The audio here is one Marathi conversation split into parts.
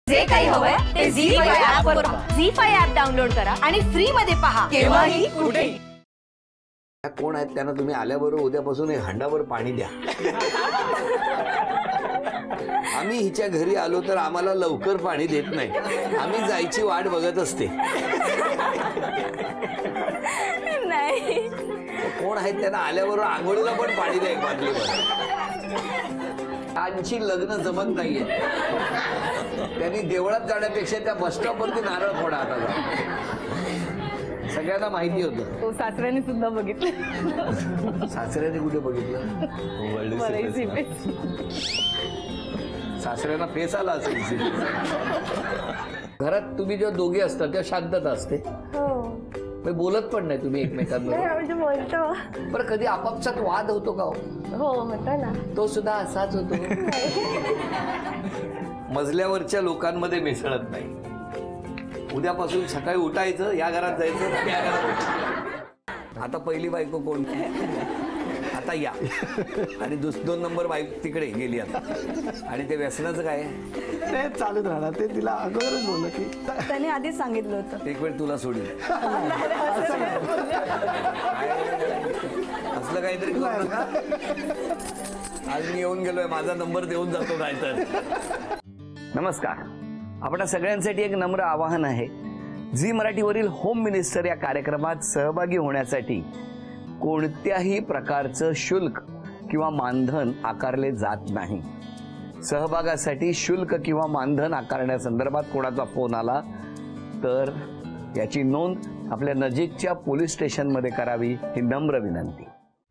जे काही हवंय ते झी5 ऍप वर पहा. झी5 ऍप डाउनलोड करा आणि फ्री मध्ये पहा केव्हाही कुठेही. कोण आहेत त्यांना तुम्ही आल्याबरोबर उद्यापासून एक हंडाभर पाणी द्या. आम्ही हिच्या घरी आलो तर आम्हाला लवकर पाणी देत नाही. आम्ही जायची वाट बघत असते. नाही कोण आहेत त्यांना आल्याबरोबर आंघोळीला पण पाणी द्या एक बाटलीवर. त्यांची लग्न जमत नाहीये. त्यांनी देवळात जाण्यापेक्षा त्या बस स्टॉपवरती नारळ फोडा. आता सगळ्यांना माहिती होतं. तो सासऱ्याने सुद्धा बघितलं. सासऱ्याने कुठे बघितलं? सासऱ्यांना फेस आला असेल. घरात तुम्ही जेव्हा दोघे असता तेव्हा शांतता असते. बोलत पण नाही तुम्ही एकमेकांबरोबर. बोलतो पण कधी आपापसात वाद होतो का? हो होता ना. तो सुद्धा असाच होतो. मजल्यावरच्या लोकांमध्ये मिसळत नाही. उद्यापासून सकाळी उठायचं, या घरात जायचं, त्या घरात. आता पहिली बायको कोण? आता या आणि 2 नंबर बाईक तिकडे गेली आता. आणि ते व्यसनाचं काय ते चालूच राहणार. ते तिला अगोदरच बोललं की त्याने आधीच सांगितलं होतं एक वेळ तुला सोडील. असलं काहीतरी करू नका. आज मी येऊन गेलोय, माझा नंबर देऊन जातो नाही तर. नमस्कार. आपल्या सगळ्यांसाठी एक नम्र आवाहन आहे. झी मराठीवरील होम मिनिस्टर या कार्यक्रमात सहभागी होण्यासाठी कोणत्याही प्रकारचं शुल्क किंवा मानधन आकारले जात नाही. सहभागासाठी शुल्क किंवा मानधन आकारण्यासंदर्भात कोणाचा फोन आला तर याची नोंद आपल्या नजीकच्या पोलीस स्टेशनमध्ये करावी ही नम्र विनंती.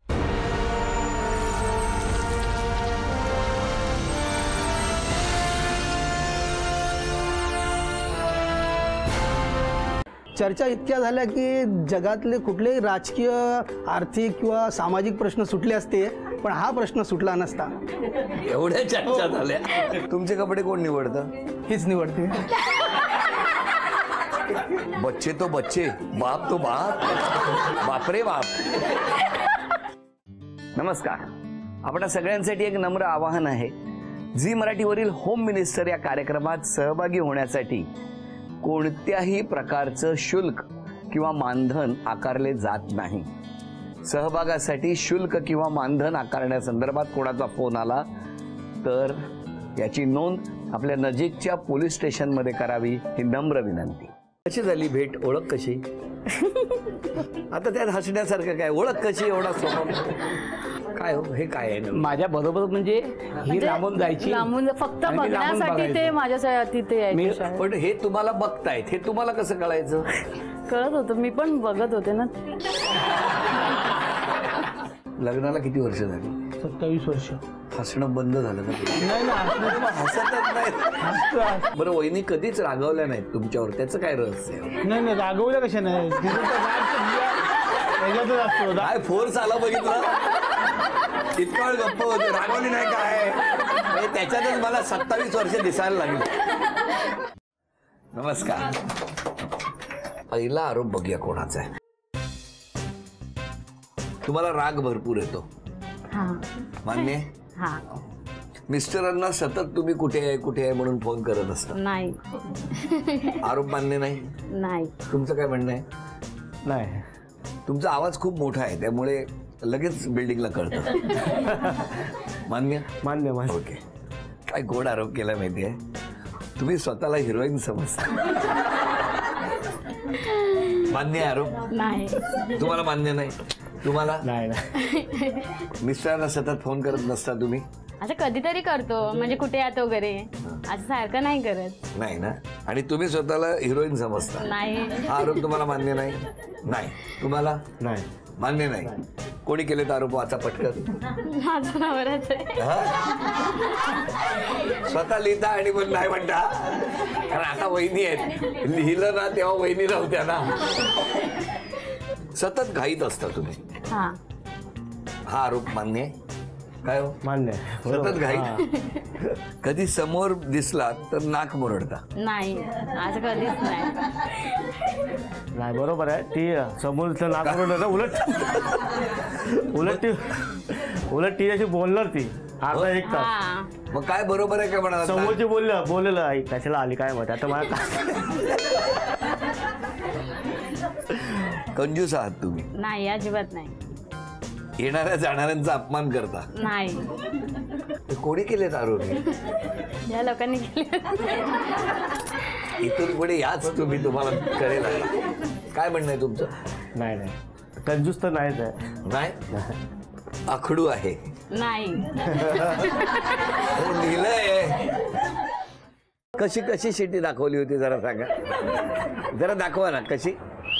चर्चा इतक्या झाल्या की जगातले कुठलेही राजकीय, आर्थिक किंवा सामाजिक प्रश्न सुटले असते, पण हा प्रश्न सुटला नसता. एवढ्या चर्चा झाल्या. तुमचे कपडे कोण निवडतं? हीच निवडते. बच्चे तो बच्चे, बाप तो बाप, बापरे बाप. नमस्कार. आपल्या सगळ्यांसाठी एक नम्र आवाहन आहे. झी मराठीवरील होम मिनिस्टर या कार्यक्रमात सहभागी होण्यासाठी कोणत्याही प्रकारचं शुल्क किंवा मानधन आकारले जात नाही. सहभागासाठी शुल्क किंवा मानधन आकारण्यासंदर्भात कोणाचा फोन आला तर याची नोंद आपल्या नजीकच्या पोलीस स्टेशनमध्ये करावी ही नम्र विनंती. कशी झाली भेट? ओळख कशी? आता त्यात हसण्यासारखं काय? ओळख कशी? एवढा सोपा काय हो? हे काय आहे? माझ्या बरोबर म्हणजे ही लांबून जायची, लांबून फक्त बघण्यासाठी ते माझ्यासाठी तिथे यायचे. पण हे तुम्हाला बघतायत, हे तुम्हाला कसं कळायचं? कळत होतं, मी पण बघत होते ना. लग्नाला किती वर्ष झाली? 27 वर्ष. हसणं बंद झालं का? नाही ना, हसतच नाही. बरं, वहिनी कधीच रागवल्या नाहीत तुमच्यावर, त्याचं काय रहस्य? नाही रागवल्या कशा नाही. काय फोर्स आला बघितलं? इतका वेळ गप्प होते, रागवली नाही काय? त्याच्यातच मला 27 वर्ष दिसायला लागली. नमस्कार. पहिला आरोप बघूया कोणाचा आहे. तुम्हाला राग भरपूर येतो, मान्य? मिस्टरांना सतत तुम्ही कुठे आहे म्हणून फोन करत असता. नाही. आरोप मान्य नाही? नाही. तुमचं काय म्हणणं आहे? नाही. तुमचा आवाज खूप मोठा आहे त्यामुळे लगेच बिल्डिंगला कळतं. मान्य? मान्य. ओके. काय गोड आरोप केला माहिती आहे? तुम्ही स्वतःला हिरोईन समजता. मान्य आरोप? नाही. तुम्हाला मान्य नाही? तुम्हाला? नाही. मिस्टरांना सतत फोन करत नसता तुम्ही? असं कधीतरी करतो, म्हणजे कुठे येतो वगैरे, असं सारखं नाही करत. नाही ना. आणि तुम्ही स्वतःला हिरोईन समजता? नाही. हा आरोप तुम्हाला मान्य नाही? नाही. तुम्हाला? नाही. मान्य नाही. कोणी केले तर आरोप वाचा पटकन. माझा नवराच आहे. स्वतः लिहिता आणि पण नाही म्हणता. कारण आता वहिनी आहेत, लिहिलं ना तेव्हा वहिनी नव्हत्या ना. सतत घाईत असता तुम्ही. हा आरोप मान्य आहे? काय हो? मान्य. सतत घाईत. कधी समोर दिसला तर नाक मुरडता? नाही, असं कधीच नाही. बरोबर आहे. ती समोरचं नाक मुरडलं, उलट ती अशी बोलणार ती अर्धा 1 तास. मग काय बरोबर आहे का म्हणाला? समोरचे बोललेलं आई कशाला आली काय मत आता मला कंजूस आहात तुम्ही, नाही अजिबात नाही. येणाऱ्या जाणाऱ्यांचा अपमान करता. नाही, हे कोणी केलेत आरोप? या लोकांनी केले. इथून पुढे याच तुम्ही, तुम्हाला कळेल आता. काय म्हणणं आहे तुमचं? नाही नाही कंजूस तर नाहीच आहे. नाही, आखडू आहे. नाही. हो, लिहिलंय. कशी कशी शिटी दाखवली होती जरा सांगा, जरा दाखवा ना कशी.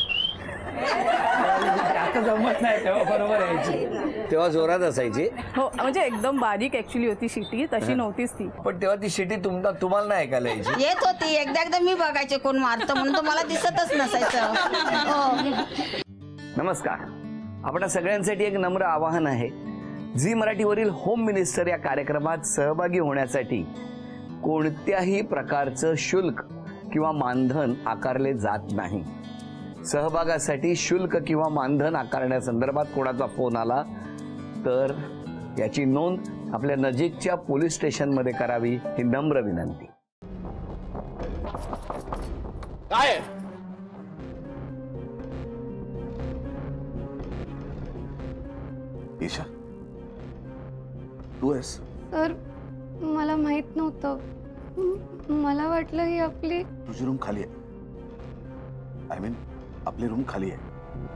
आता जमत नाही तेव्हा बरोबर यायची. तेव्हा जोरात असायची. हो म्हणजे एकदम बारीक ऍक्च्युली होती शिटी, तशी नव्हतीच ती. पण तेव्हा ती शिटी तुम्हाला नाही ऐकायला यायची. येत होती. एकदा मी बघायचे कोण मारतं म्हणून तुम्हाला दिसतच नसायचं. हो. नमस्कार. आपणा सगळ्यांसाठी एक नम्र आवाहन आहे. झी मराठीवरील होम मिनिस्टर या कार्यक्रमात सहभागी होण्यासाठी कोणत्याही प्रकारचं शुल्क किंवा मानधन आकारले जात नाही. सहभागासाठी शुल्क किंवा मानधन आकारण्यासंदर्भात कोणाचा फोन आला तर याची नोंद आपल्या नजीकच्या पोलीस स्टेशनमध्ये करावी ही नम्र विनंती. काय ईशा, तू आहेस? तर मला माहित नव्हतं. मला वाटलं ही आपली. तुझी रूम खाली आहे. आय मीन आपली रूम खाली आहे.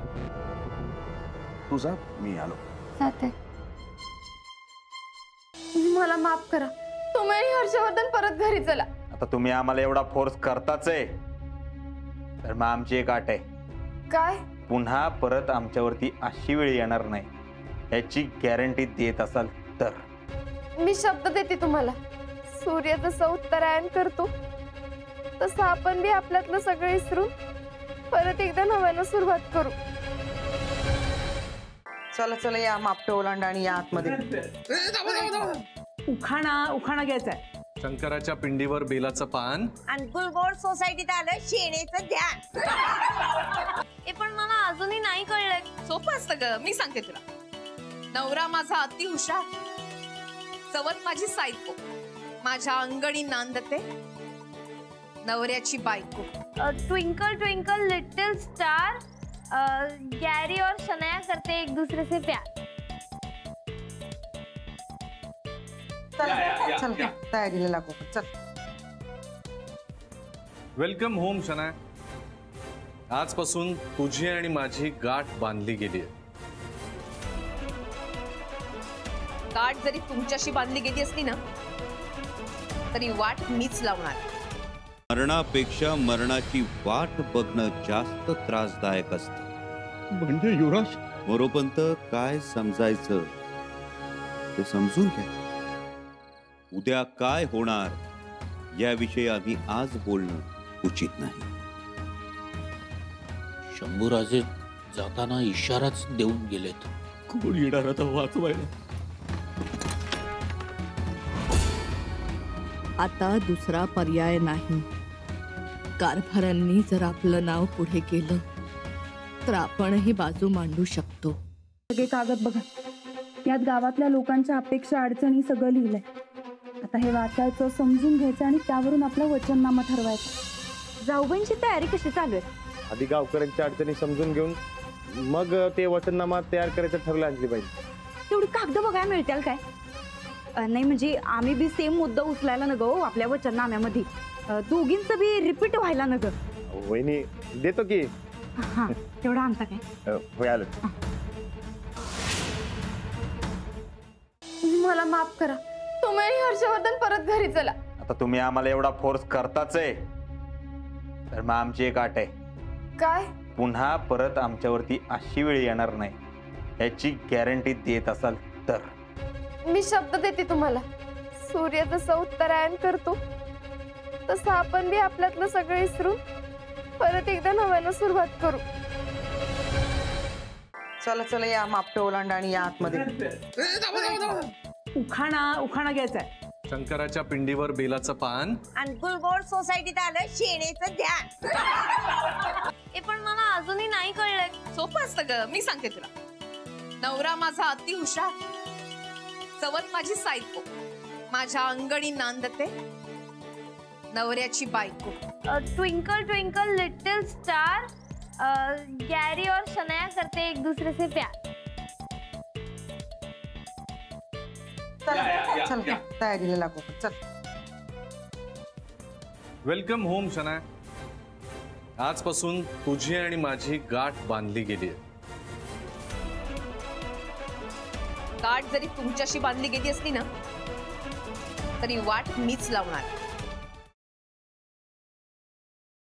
तू जा, मी आलो. जाते. मला माफ करा. तुम्ही आणि हर्षवर्धन परत घरी चला. आता तुम्ही आम्हाला एवढा फोर्स करताच आहे तर मग आमची एक अट आहे. काय? पुन्हा परत आमच्यावरती अशी वेळ येणार नाही याची गॅरंटी देत असाल तर. मी शब्द देते तुम्हाला. सूर्य जसं उत्तरायण करतो तसं आपण बी आपल्यातलं सगळं विसरून परत एकदा नव्यानं सुरुवात करू. चला चला या मापटं ओलांडा आणि या आतमध्ये. उखाणा घ्यायचा. शंकराच्या पिंडीवर बेलाचं पान. अनुकूल गोड सोसायटीत आलं शेणेचं ध्यान. हे पण मला अजूनही नाही कळलं. सोपं असतं ग, मी सांगते तुला. नवरा माझा अति हुशार, सवत माझी सायको, माझ्या अंगणी नांदते नवऱ्याची बायको. ट्विंकल ट्विंकल लिटिल स्टार, गैरी और शनाया करते एक दूसरे से प्यार. चल तयारीला लागू. चल. Welcome home Shanaya. आजपासून तुझी आणि माझी गाठ बांधली गेली आहे. गाठ जरी तुमच्याशी बांधली गेली असली ना तरी वाट मीच लावणार. मरणापेक्षा मरणाची वाट बघणं जास्त त्रासदायक असतं. म्हणजे युवराज, मोरोपंत काय समजायचं ते समजून घ्या. उद्या काय होणार याविषयी आम्ही आज बोलणं उचित नाही. शंभूराजे जाताना इशाराच देऊन गेलेत. कोण येणार आता वाचवायला? आता दुसरा पर्याय नाही. कारभारांनी जर आपलं नाव पुढे केलं तर आपणही बाजू मांडू शकतो. सगळे कागद बघा. यात गावातल्या लोकांच्या अपेक्षा अडचणी सगळं लिहिलंय. आता हे वाचायचं, समजून घ्यायचं आणि त्यावरून आपला वचननामा ठरवायचा. जाऊबाईंची तयारी कशी चालू आहे? आधी गावकऱ्यांच्या अडचणी समजून घेऊन मग ते वचननामा तयार करायचं ठरलं अंजलीबाई. तेवढी कागद बघायला मिळतील काय? नाही म्हणजे आम्ही बी सेम मुद्दा उचलायला न गो आपल्या वचननाम्यामध्ये. दोघींचं बी रिपीट व्हायला न ग. वहिनी देतो की. हा तेवढं आणता काय? होय आलं. मला माफ करा. तुम्ही आणि हर्षवर्धन परत घरी चला. आता तुम्ही आम्हाला एवढा फोर्स करताच आहे तर मग आमची एक अट आहे. काय? पुन्हा परत आमच्यावरती अशी वेळ येणार नाही याची गॅरंटी देत असाल तर. मी शब्द देते तुम्हाला. सूर्य जसं उत्तरायण करतो तसं आपण बी आपल्यातलं सगळं विसरून परत एकदा नव्यानं सुरुवात करू. चला चला या मापटं ओलांडा आणि या आतमध्ये. उखाणा घ्यायचा. शंकराच्या पिंडीवर बेलाचं पान. अनुकूल गोड सोसायटीत आलं शेणेचं ध्यान. हे पण मला अजूनही नाही कळलं. सोपं असतं ग, मी सांगते तुला. नवरा माझा अति हुशार, सवत माझी सायको, माझ्या अंगणी नांदते नवऱ्याची बायको. ट्विंकल ट्विंकल लिटिल स्टार, गैरी और शनाया करते एक दूसरे से प्यार. चल तयारीला लागू. चल. Welcome home Shanaya. आजपासून तुझी आणि माझी गाठ बांधली गेली आहे. गाठ जरी तुमच्याशी बांधली गेली असली ना तरी वाट मीच लावणार.